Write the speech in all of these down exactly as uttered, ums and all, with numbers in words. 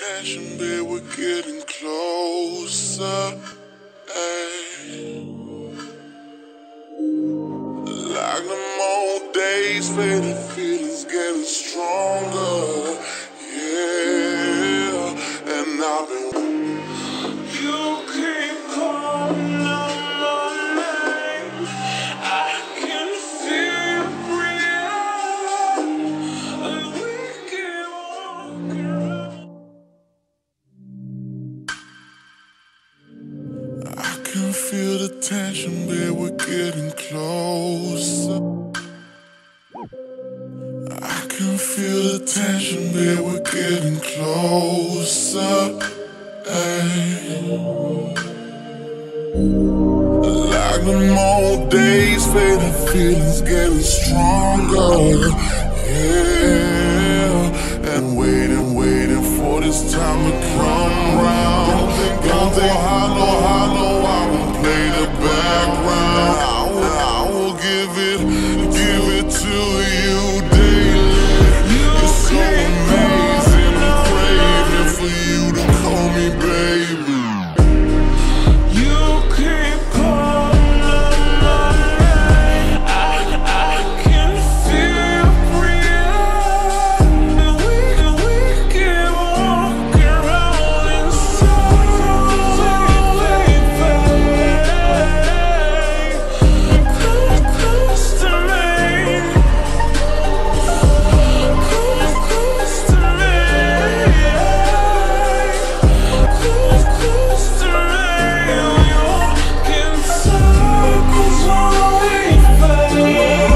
tension, babe, we're getting closer. Ay. Like the more days fade, the feelings getting stronger. Yeah, and I've been. You keep calling out my name. I can feel you breathing. And we keep walking around. I can feel the tension, babe, we're getting closer. I can feel the tension, babe, we're getting closer. Ay. Like the more days fade, the feelings getting stronger. Yeah, and waiting, waiting for this time to come round. Don't think hollow, hollow, I won't play the background. I will, I will give it, give it to you daily. You're so amazing, I'm craving for you to call me baby. You keep calling my name. I, I can feel breathing. And we, and we can walk around in silence, baby. Come close to me. Come close to me. Come close to me. We walk in circles while we fade.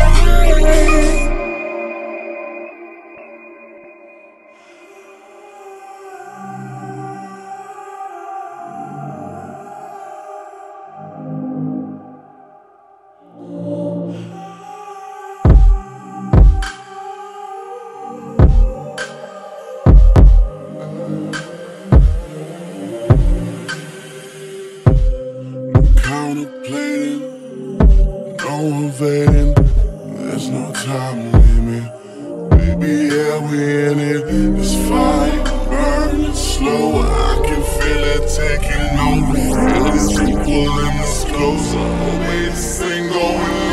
Contemplating, no evading. There's no time limit. Baby, yeah, we in it. This fire burning slow. I can feel it taking over. Feel this heat pulling us closer. Oh, baby, this ain't going